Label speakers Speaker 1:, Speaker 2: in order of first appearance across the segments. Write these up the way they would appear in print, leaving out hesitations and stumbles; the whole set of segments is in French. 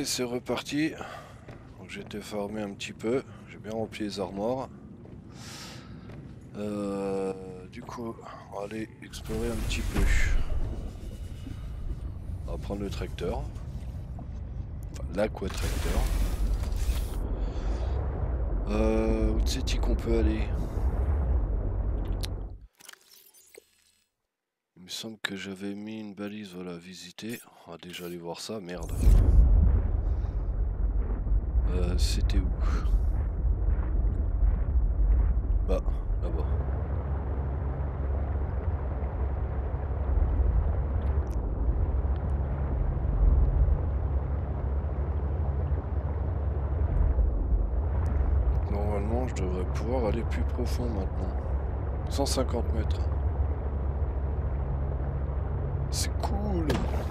Speaker 1: c'est reparti. Donc j'étais farmé un petit peu, j'ai bien rempli les armoires. Du coup, on va aller explorer un petit peu. On va prendre le tracteur. Enfin, l'aquatracteur. Où c'est qu'on peut aller? Il me semble que j'avais mis une balise, voilà, visiter. On va déjà aller voir ça, merde. C'était où? Bah, là-bas. Normalement, je devrais pouvoir aller plus profond maintenant. 150 mètres. C'est cool.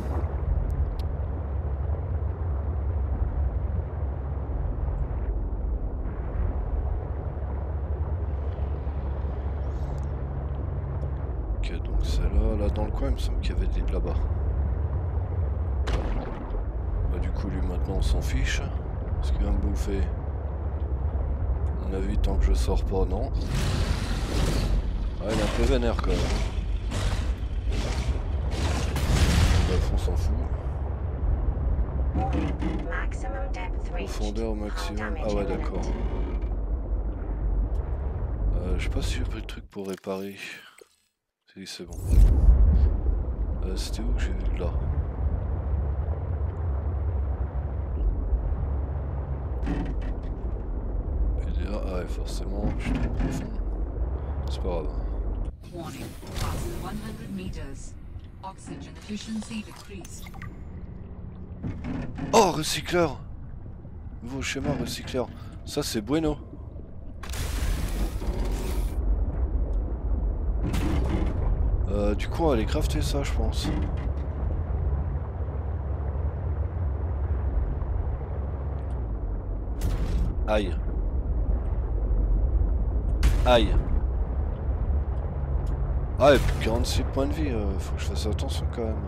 Speaker 1: Ok, donc c'est là dans le coin, il me semble qu'il y avait des là-bas. Bah, du coup, lui maintenant on s'en fiche. Ce qu'il va me bouffer. À mon avis, tant que je sors pas, non. Ah, il est un peu vénère quand même. Bref, on s'en fout. Profondeur au maximum. Ah ouais, d'accord. Je sais pas si j'ai pris le truc pour réparer. Si, c'est bon. C'était où que j'ai vu? Là. Et là, ah ouais, forcément, je suis trop profond. C'est pas grave. Oh, recycleur! Nouveau schéma recycleur. Ça, c'est bueno. Du coup, on va aller crafter ça, je pense. Aïe. Aïe. Ah, et plus 46 points de vie, faut que je fasse attention quand même.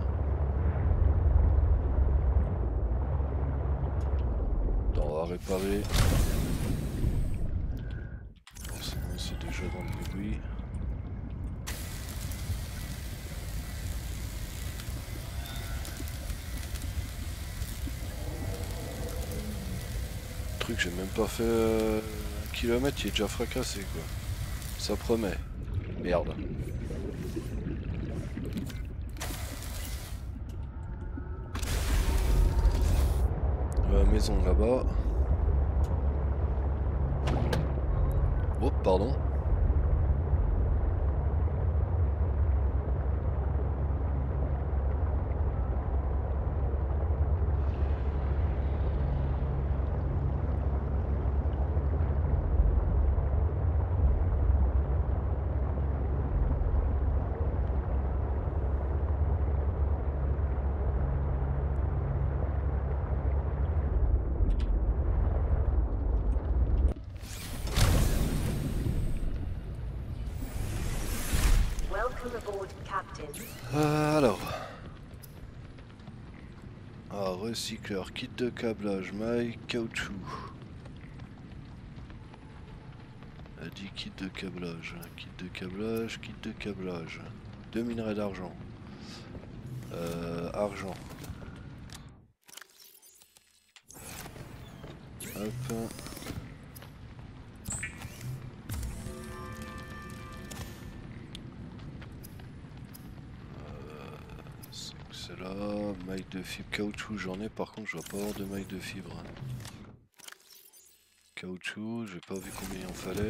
Speaker 1: Attends, on va réparer. C'est déjà dans le bruit. Le truc, j'ai même pas fait 1 kilomètre, il est déjà fracassé quoi. Ça promet. Merde. Maison là-bas. Oh, pardon. Alors. Ah, recycleur, kit de câblage, maille, caoutchouc. A dit kit de câblage, kit de câblage, kit de câblage. 2 minerais d'argent. Argent. Hop. C'est là, maille de fibre, caoutchouc j'en ai, par contre je dois pas avoir de maille de fibre. Caoutchouc, j'ai pas vu combien il en fallait.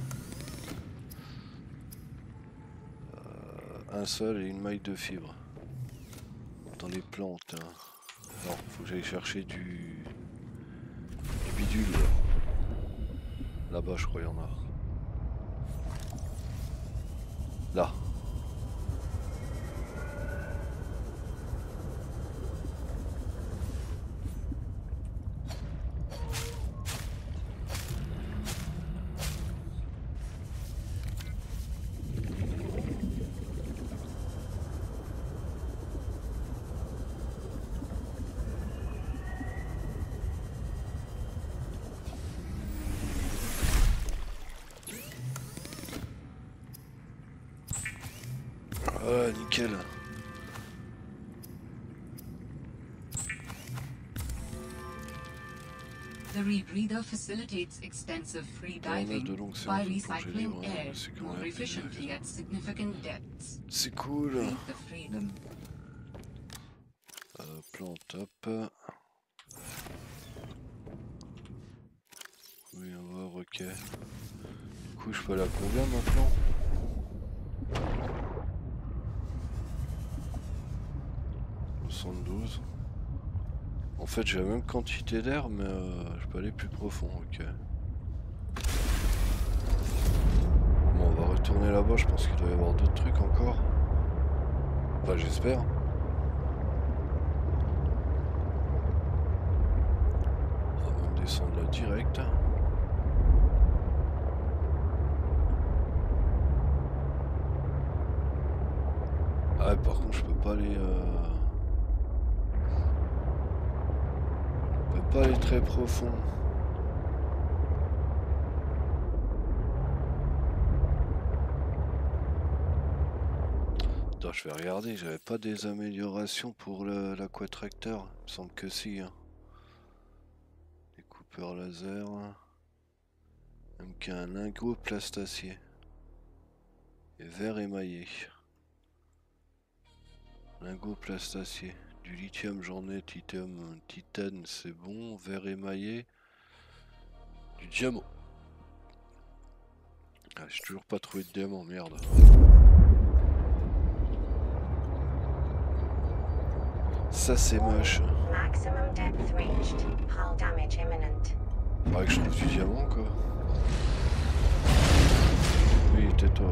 Speaker 1: Un seul et une maille de fibre. Dans les plantes. Hein. Non, faut que j'aille chercher du bidule. Là-bas je crois il y en a. Là. nickel.
Speaker 2: The rebreather facilitates extensive free diving by recycling air more efficiently at significant depths.
Speaker 1: C'est cool.
Speaker 2: Breathe the freedom.
Speaker 1: Plan top. Oui, on va voir, ok. Du coup, je peux aller à combien maintenant? 72. En fait, j'ai la même quantité d'air, mais je peux aller plus profond, ok. Bon, on va retourner là-bas, je pense qu'il doit y avoir d'autres trucs encore. Enfin, j'espère. On va même descendre là direct. Ah ouais, par contre, je peux pas aller... Je peux pas aller très profond. Attends, je vais regarder, j'avais pas des améliorations pour l'aquatracteur. Il me semble que si. Hein. Les coupeurs laser. Même qu'un lingot plastacier. Et verre émaillé. Lingot plastacier. Du lithium j'en ai, titane c'est bon, verre émaillé. Du diamant. Ah, j'ai toujours pas trouvé de diamant, merde. Ça c'est moche. Faudrait que je trouve du diamant quoi. Oui, tais-toi.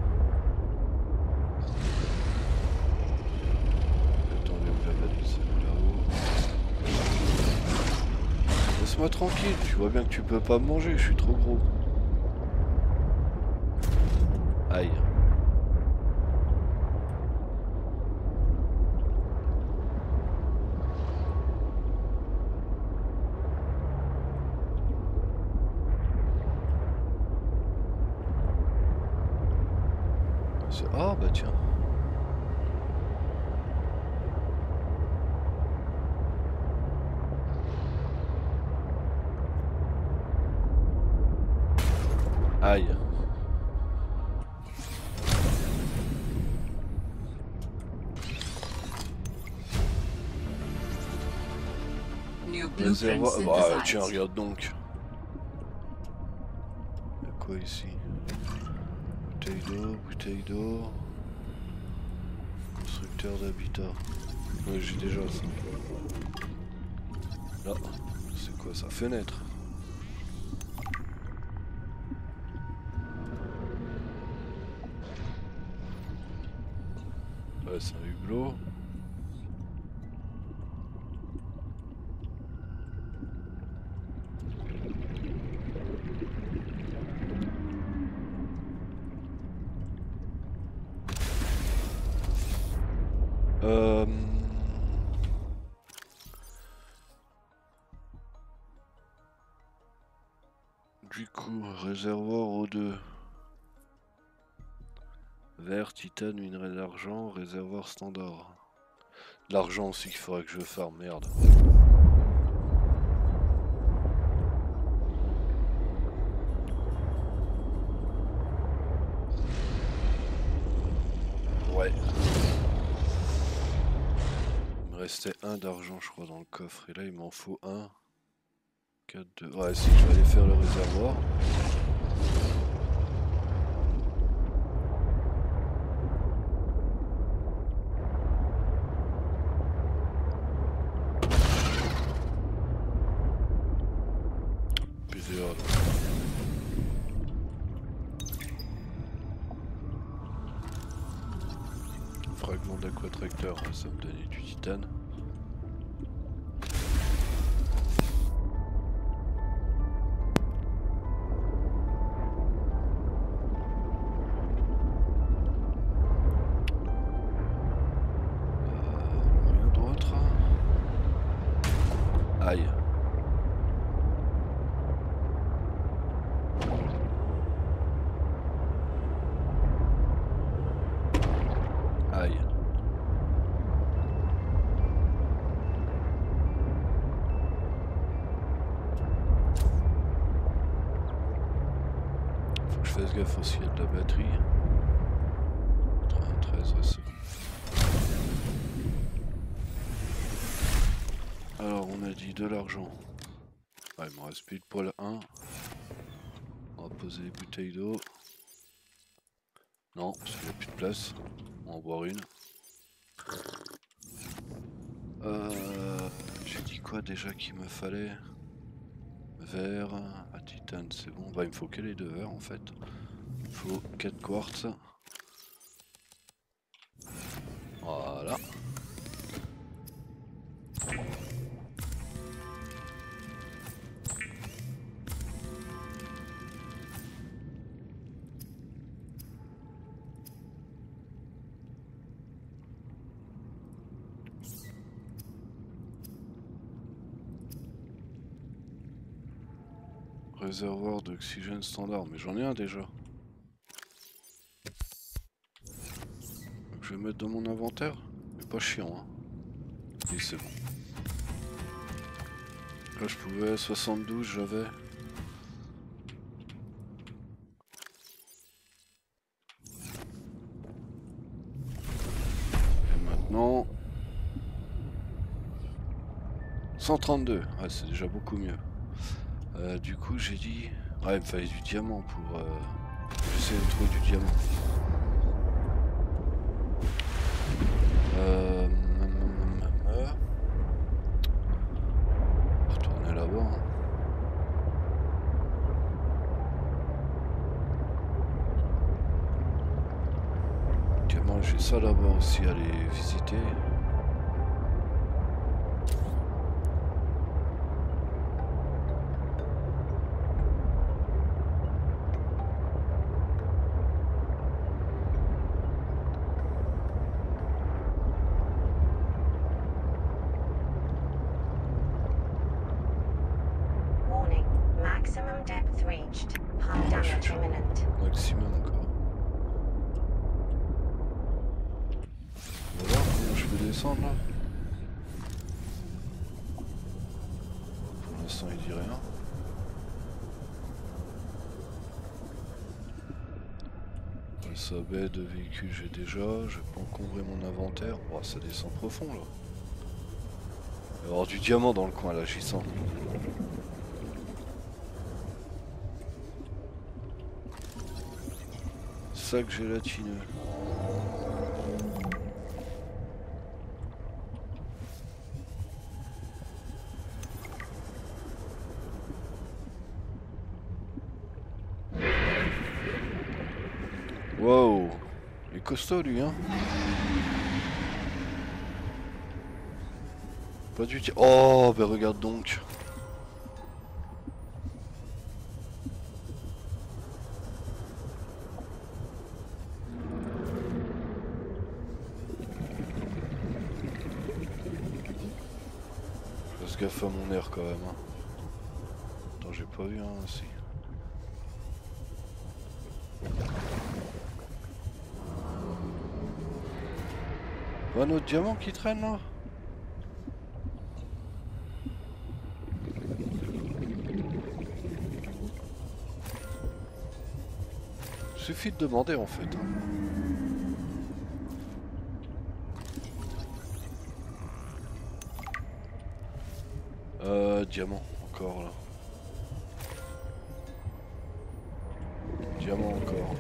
Speaker 1: Attendez, où la balise? Là-haut. Laisse-moi tranquille, tu vois bien que tu peux pas me manger, je suis trop gros. Aïe. Ah bah tiens. Aïe. Réservoir. Bah tiens, regarde donc. Il y a quoi ici? Bouteille d'eau. Constructeur d'habitat. Ouais, j'ai déjà ça. Là, c'est quoi ça? Fenêtre. Ouais, c'est un hublot. Du coup, réservoir O2. Verre, titane, minerai d'argent, réservoir standard. L'argent aussi qu'il faudrait que je farme, merde. Ouais. Il me restait un d'argent je crois dans le coffre et là il m'en faut un. 4, 2... Ouais si, je vais aller faire le réservoir. Fragment d'aquatracteur, ça me donnait du titane. Rien d'autre. Aïe. Aïe. fasse gaffe aussi à de la batterie. 93, ouais, c'est bon. Alors on a dit de l'argent. Ah, il me reste plus de poil 1. On va poser les bouteilles d'eau. Non, parce qu'il n'y a plus de place. On va en boire une. J'ai dit quoi déjà qu'il me fallait? Verre, à titane c'est bon. Bah il me faut que les 2 verres en fait. Il faut 4 quartz. Voilà. Réservoir d'oxygène standard, mais j'en ai un déjà. Donc je vais mettre dans mon inventaire, mais pas chiant hein. Et c'est bon. Là je pouvais, 72 j'avais. Et maintenant... 132, ouais c'est déjà beaucoup mieux. Du coup j'ai dit... Ouais il me fallait du diamant pour... J'essaie de trouver du diamant. Retourner là-bas. Hein. Diamant, j'ai ça là-bas aussi à aller visiter. Maximum quoi. On va voir comment je peux descendre là. Pour l'instant il dit rien. Ça baie de véhicule j'ai déjà, je vais pas encombrer mon inventaire. Oh, ça descend profond là. Il va y avoir du diamant dans le coin là, j'y sens. Sac gélatineux. Wow, il est costaud lui hein. Pas du tout. Oh ben regarde donc. Fasse gaffe à mon air quand même. Hein. Attends j'ai pas vu hein si. Un autre diamant qui traîne là. Suffit de demander en fait. Diamant encore là. Diamant encore.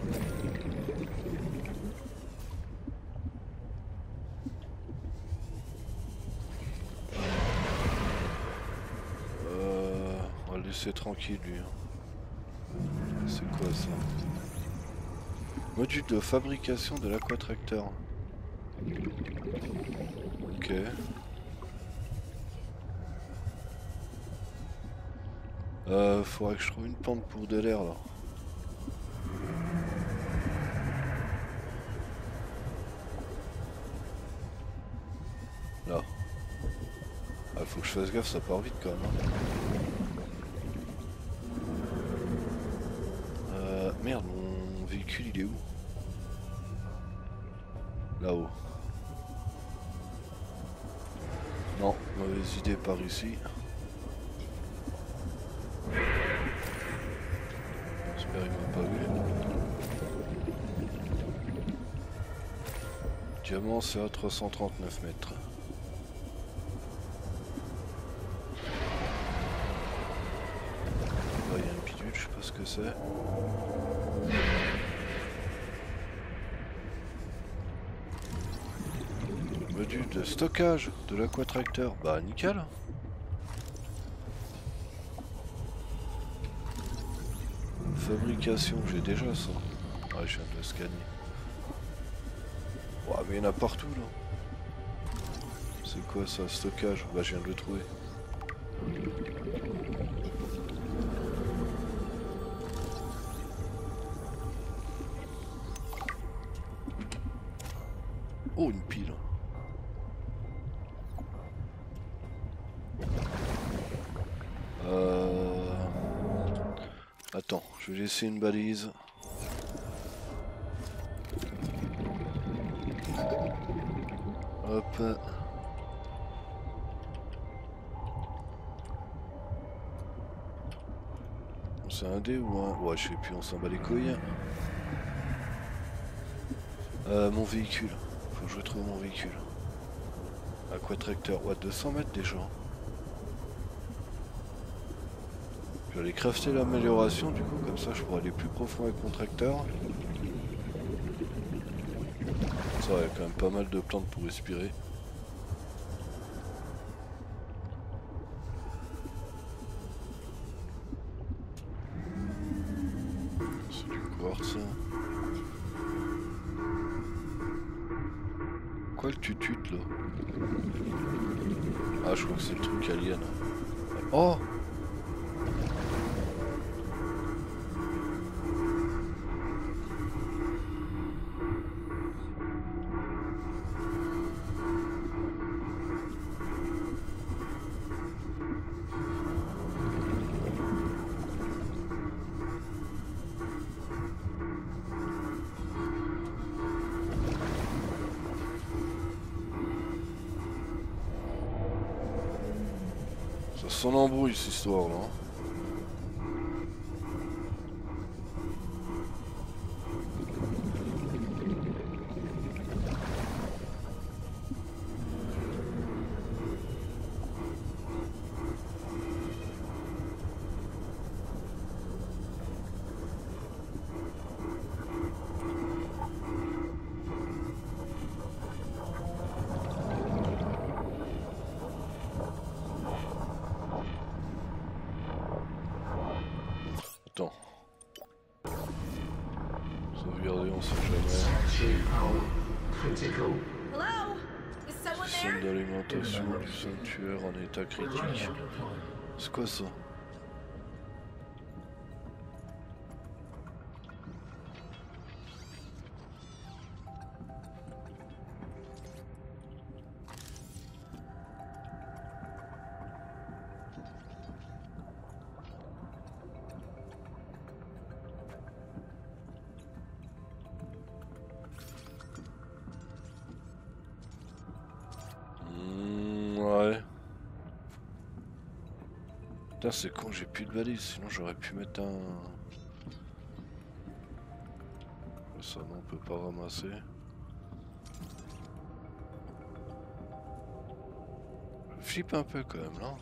Speaker 1: On va le laisser tranquille lui. C'est quoi ça? Module de fabrication de l'aquatracteur. Ok. Faudrait que je trouve une pente pour de l'air là. Là. Ah, faut que je fasse gaffe, ça part vite quand même. Hein. Merde, mon véhicule il est où? Là-haut. Non, mauvaise idée par ici. J'espère qu'il m'a pas vu. Diamant c'est à 339 mètres. Là il y a un bidule, je sais pas ce que c'est. Module de stockage de l'aquatracteur. Bah nickel. Fabrication, j'ai déjà ça. Ouais, je viens de le scanner. Ouais, mais il y en a partout là. C'est quoi ça, stockage? Bah je viens de le trouver. Oh, une pile. Attends, je vais laisser une balise. Hop. C'est un dé ou un... Ouais, je sais plus, on s'en bat les couilles. Mon véhicule. Faut que je retrouve mon véhicule. Aquatracteur. Ouais, 200 mètres déjà. Je vais aller crafter l'amélioration du coup, comme ça je pourrai aller plus profond avec mon tracteur. Ça, il y a quand même pas mal de plantes pour respirer. C'est du quartz. Quoi le tutut là? Ah, je crois que c'est le truc alien. Oh! Ça sent l'embrouille cette histoire là. Attends. Sauvegarder, on sait jamais. Système d'alimentation du sanctuaire en état critique. C'est quoi ça? Ouais. Putain, c'est con, j'ai plus de balise, sinon j'aurais pu mettre un... Ça non, on peut pas ramasser. Je flippe un peu quand même là.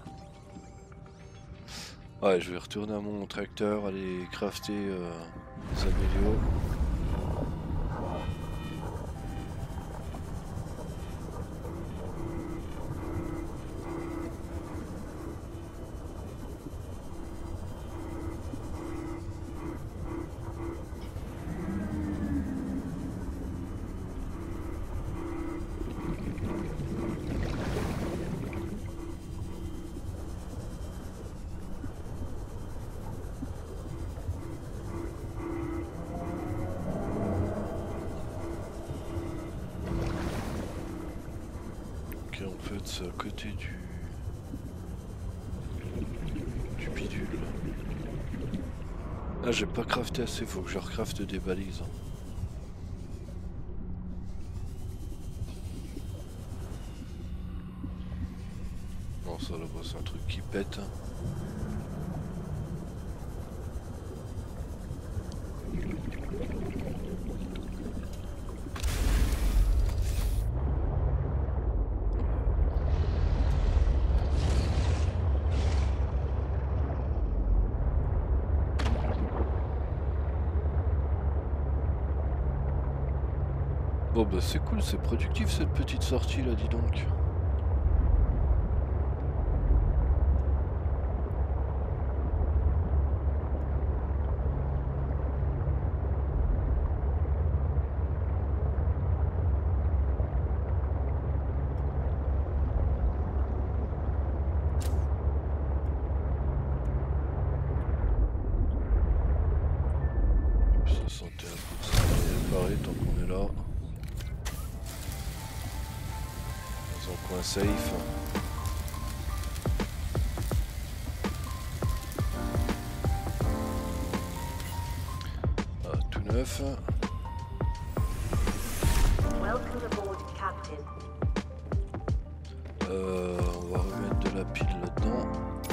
Speaker 1: Ouais, je vais retourner à mon tracteur, aller crafter des amélios. En fait c'est à côté du bidule. Ah, j'ai pas crafté assez, faut que je recrafte des balises. Non, ça là-bas c'est un truc qui pète. Bon bah c'est cool, c'est productif cette petite sortie là, dis donc. Tant qu'on est là, dans un coin safe. Ah, tout neuf. On va remettre de la pile là-dedans.